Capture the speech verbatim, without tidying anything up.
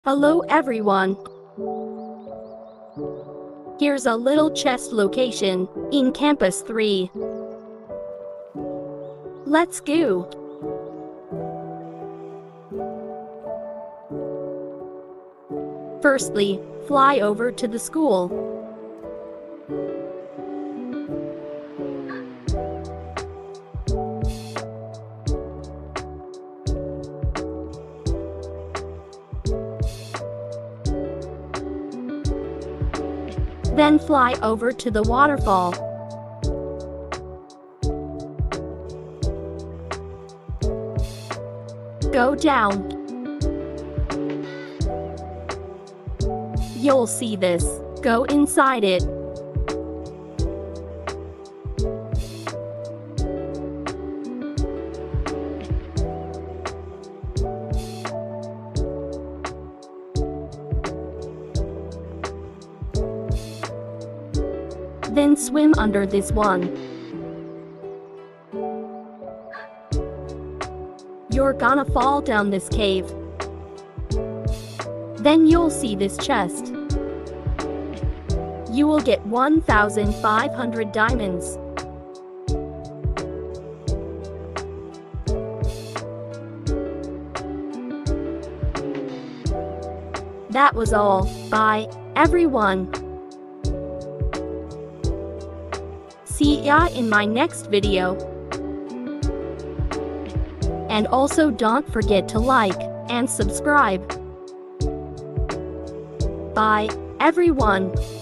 Hello everyone. Here's a little chest location in Campus three. Let's go. Firstly, fly over to the school. Then fly over to the waterfall. Go down. You'll see this. Go inside it. Then swim under this one. You're gonna fall down this cave. Then you'll see this chest. You will get one thousand five hundred diamonds. That was all. Bye, everyone. See ya in my next video. And also don't forget to like and subscribe. Bye, everyone.